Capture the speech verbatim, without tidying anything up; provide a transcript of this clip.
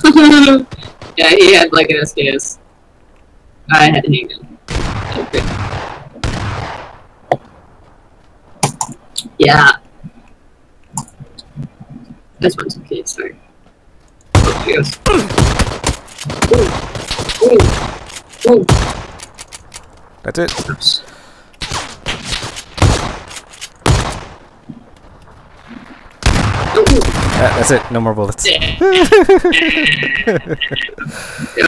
Yeah, he had like an S K S. I had a handgun. Okay. Yeah. This one's okay, sorry. Oh, he goes. Ooh. Ooh. Ooh. That's it. Oops. Uh, that's it. No more bullets.